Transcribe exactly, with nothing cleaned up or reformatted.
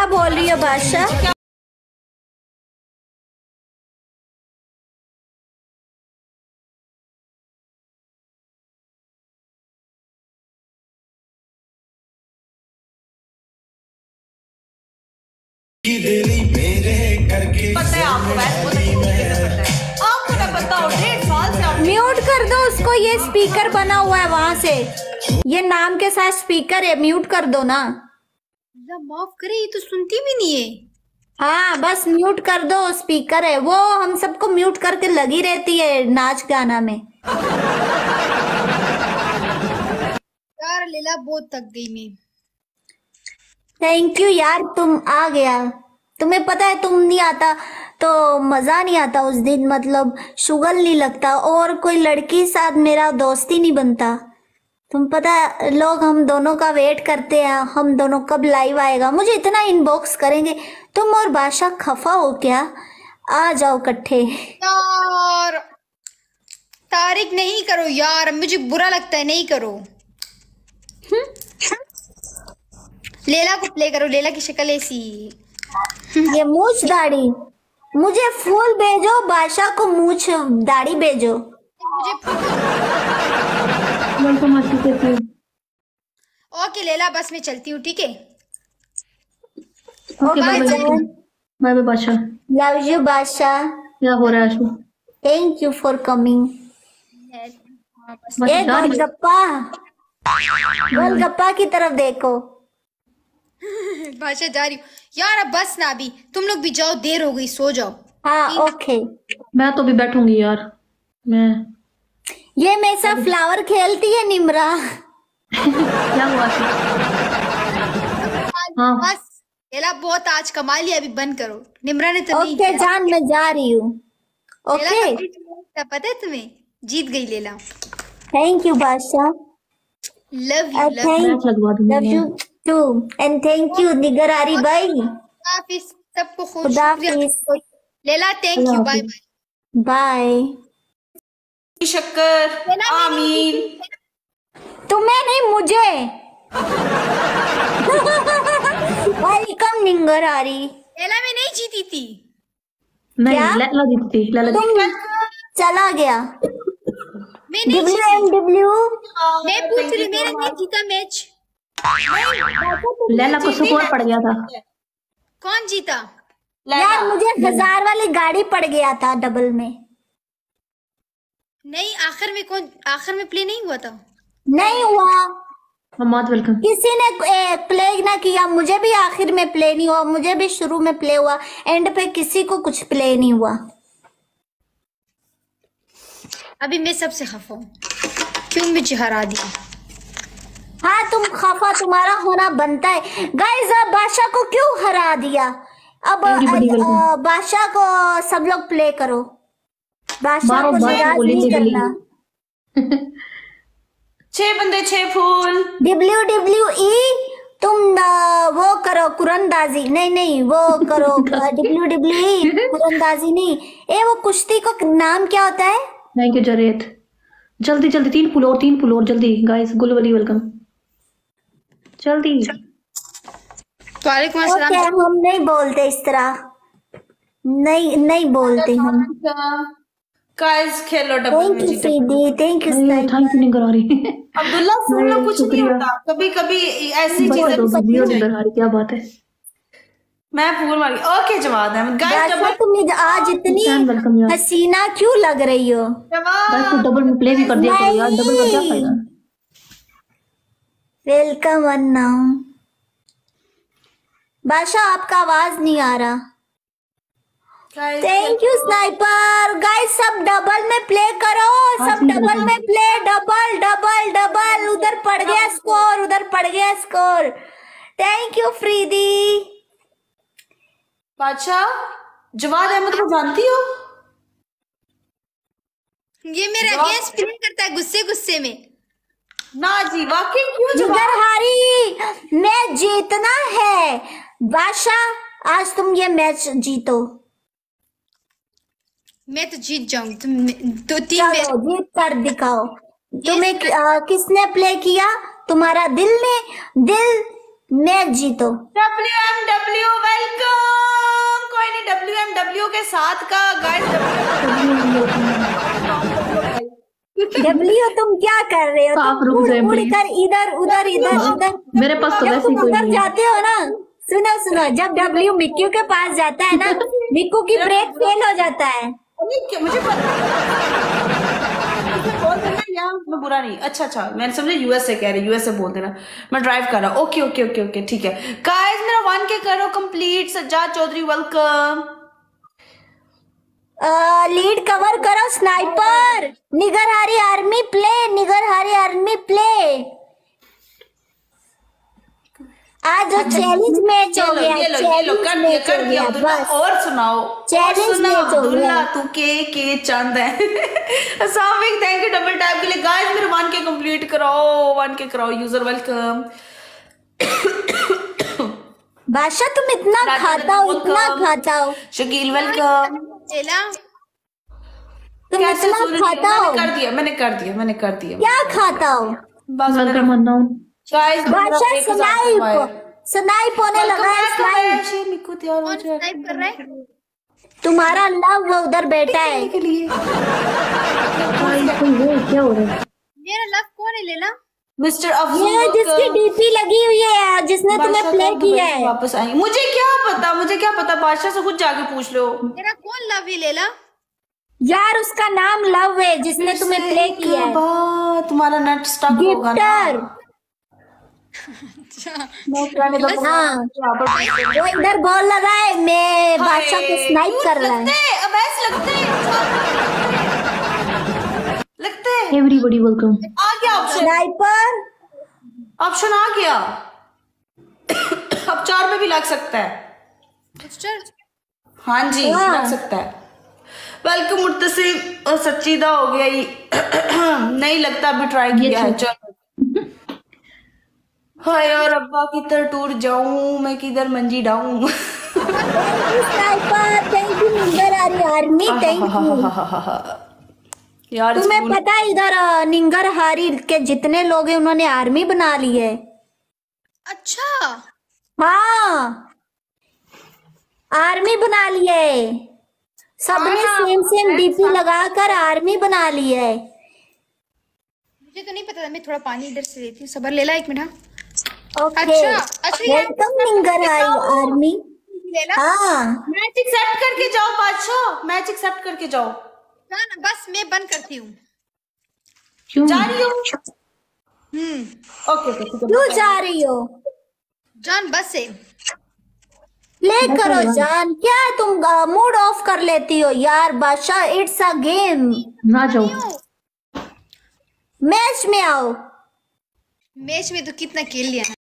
बोल रही हो बादशाह? पता है आपको, आपको ना पता हो, डेढ़ साल से आप म्यूट कर दो उसको, ये स्पीकर बना हुआ है वहां से, ये नाम के साथ स्पीकर है, म्यूट कर दो ना। माफ करे, ये तो सुनती भी नहीं है। हाँ बस म्यूट कर दो, स्पीकर है वो, हम सबको म्यूट करके लगी रहती है नाच गाना में। यार लीला बहुत थक गई मैं। थैंक यू यार, तुम आ गया। तुम्हें पता है तुम नहीं आता तो मजा नहीं आता उस दिन, मतलब शुगल नहीं लगता और कोई लड़की साथ मेरा दोस्ती नहीं बनता। तुम पता है लोग हम दोनों का वेट करते हैं, हम दोनों कब लाइव आएगा, मुझे इतना इनबॉक्स करेंगे। तुम और बादशाह खफा हो क्या? आ जाओ इकट्ठे। यार तारीख नहीं करो यार, मुझे बुरा लगता है, नहीं करो। लेला को प्ले करो, लेला की शक्ल ऐसी। ये मूछ दाढ़ी, मुझे फूल भेजो, बादशाह को मूछ दाढ़ी भेजो। मुझे ओके लेला, बस मैं चलती हूँ, ठीक है? Okay bye bye Badshah. Love you Badshah. क्या हो रहा है Ashu? Thank you for coming. ये गोलगप्पा, गोलगप्पा की तरफ देखो। बादशाह जा रही हूँ यार, अब बस ना, अभी तुम लोग भी जाओ, देर हो गई, सो जाओ। हाँ ओके। मैं तो भी बैठूंगी यार। मैं ये मेरे साथ फ्लावर खेलती है निम्रा। क्या हुआ? हाँ बस लेला बहुत आज कमा लिया, अभी बंद करो। निम्रा ने तो नहीं ओके जान, मैं जा रही हूँ। ओके लेला पता है तुम्हें, जीत गई Laila. Thank you Badshah. Love you, love you too and thank you Nangarhari भाई। हाफिज, सबको खुश खुदाफिज। Laila, thank you, bye bye bye. शक्कर आमीन। तुम्हें नहीं मुझे। वेलकम निगरारी। लेला में नहीं जीती थी। नहीं, लैला जीती थी। लैला तुम चला गया। मैं नहीं डब्ल्यू एम डब्ल्यू। मैं पूछ रही, मैंने नहीं जीता मैच। लैला को स्कोर पड़ गया था। कौन जीता? यार मुझे हजार वाली गाड़ी पड़ गया था डबल में। नहीं, आखिर में कौन, आखिर में प्ले नहीं हुआ था? नहीं हुआ। मम्माद वेलकम। किसी ने प्ले ना किया, मुझे भी आखिर में प्ले नहीं हुआ, मुझे भी शुरू में प्ले हुआ, एंड पे किसी को कुछ प्ले नहीं हुआ। अभी मैं सबसे खफा हूँ, क्यों मुझे हरा दिया? हाँ तुम खफा, तुम्हारा होना बनता है। गाइस अब बादशाह को क्यों हरा दिया? अब बादशाह को सब लोग प्ले करो, बादशाह को नाराज नहीं करना। छह बंदे छह फूल। डब्ल्यू डब्ल्यू ई तुम वो करो कुरंदाजी, नहीं नहीं वो करो डब्ल्यू डब्ल्यू ई कुरंदाजी नहीं, ए वो कुश्ती का नाम क्या होता है? थैंक यू जरेत। जल्दी जल्दी तीन फुल और तीन फुल और जल्दी गाइस। गुलवली वेलकम, जल्दी। वालेकुम अस्सलाम। ओके हम नहीं बोलते इस तरह, नहीं नहीं बोलते हम। गाइस खेलो double thank you CD, thank you thank you नहीं करा रही। अब्दुल्ला सुन लो, कुछ नहीं होता, कभी कभी ऐसी चीजें। क्या बात है, मैं फूल मारी। ओके जवाब है गाइस। डबल तुम आज इतनी हसीना क्यों लग रही हो? गाइस को डबल में प्ले भी कर दिया करो यार, डबल का क्या फायदा? वेलकम अन्ना। बादशाह आपका आवाज नहीं आ रहा। Thank you sniper. गाइस सब डबल में प्ले करो, सब डबल में प्ले, डबल डबल डबल। उधर पड़ गया स्कोर, उधर पड़ गया स्कोर। Thank you Faridi. बादशाह जवाद अहमद को जानती हो? ये मेरे अगेंस्ट प्ले करता है गुस्से गुस्से में। ना जी, वाकई क्यों जवाद? हारी मैच जीतना है बादशाह, आज तुम ये मैच जीतो। मैं तो जीत जाऊंगी, तुम दो तीन मैच जीत कर दिखाओ। तुम्हें कि, आ, किसने प्ले किया? तुम्हारा दिल ने, दिल मैच जीतो। W M W welcome. कोई नहीं, डब्ल्यू एम डब्ल्यू के साथ का गाइस। डब्ल्यू तुम क्या कर रहे हो? आप तुम रुक उड़ जाए, उड़ please। कर इधर उधर इधर उधर। मेरे पास तो जब वैसे तुम ही कोई उधर नहीं है। जाते हो ना, सुनो सुनो, जब डब्ल्यू मिक्कू के पास जाता है ना, मिक्कू की ब्रेक फेल हो जाता है। अरे क्या- मुझे पता बोल देना यार, मैं बुरा नहीं। अच्छा अच्छा, मैंने समझा यूएसए कह रहे, यूएसए बोल देना। मैं ड्राइव कर रहा हूँ। ओके ओके ओके ओके ठीक है गाइस, मेरा वन के करो complete. Sajjad Chaudhary welcome. Lead cover करो sniper. Nangarhari army play, Nangarhari army play. आज जो चैलेंज मैच हो गया, ये लो ये लो कर दिया कर दिया अब्दुल्ला। और सुनाओ Challenge सुना match हो अब्दुल्ला, गया। तू के के चंद है। अस्सलाम थैंक यू डबल टैप के लिए गाइस। मेरे वन के कंप्लीट कराओ, वन के कराओ। User welcome. बादशाह तुम इतना खाता हो, इतना खाता हो, शकील वेलकम। लेला तुम कैसे इतना सुन रही हो? खाता हो, मैंने कर दिया मैंने कर दिया मैंने कर दिया क्या खाता हो? बस welcome unknown. Guys Badshah snipe snipe होने लगा है, स्नाइप। मिक्कू तैयार हो कौन जाए टाइप कर रहा है? तुम्हारा लव वो उधर बैठा है। के लिए। गाइस कोई है क्या हो रहा है? मेरा लव कौन है लेला? मिस्टर अफजल ये जिसकी डीपी लगी हुई है, जिसने तुम्हें प्ले किया है। वापस आई। मुझे क्या पता, मुझे क्या पता, बादशाह से खुद जाके पूछ लो। मेरा कौन लव है लेला? यार उसका नाम लव है, जिसने तुम्हें प्ले किया है। बा, तुम्हारा नेट स्टक होगा ना। गिफ्टर। हाँ, वो इधर बॉल लगा है, मैं बादशाह को स्नाइप कर रहा है। लगते अवैस लगते लगते एवरीबॉडी वेलकम। आ गया ऑप्शन, स्नाइपर ऑप्शन आ गया। अब चार में भी लग सकता है। मिस्टर हाँ जी हाँ। लग सकता है। वेलकम मुर्तसिम। और सच्चीदा हो गया ये। नहीं लगता, अभी ट्राई किया है। चलो हाय यार, अब्बा किधर टूर जाऊं, मैं किधर मंजी डाऊं। Sniper thank you, Nangarhari army thank you. यार तुम्हें स्कूल- पता है इधर अ, निंगरहारी के जितने लोग हैं उन्होंने आर्मी बना ली है। अच्छा हाँ, आर्मी बना ली है, सबने हाँ, सेम सेम डीपी लगाकर आर्मी बना ली है। मुझे तो नहीं पता था। मैं थोड़ा पानी इधर से लेती हूँ। सबर लेला एक मिनट। ओके, अच्छा अच्छा ये वेलकम निंगरहारी आर्मी। लेला हाँ, मैच एक्सेप्ट करके जाओ बादशाह, मैच एक्सेप्ट करके जाओ। ना ना बस मैं बंद करती हूँ। क्यों? जा रही हो? हम्म ओके ओके ठीक है। क्यों जा रही हो? जान बस से प्ले करो जान, क्या तुम मूड ऑफ कर लेती हो यार? बादशाह इट्स अ गेम, ना जाओ। मैच में आओ। मैच में तो कितना खेल लिया।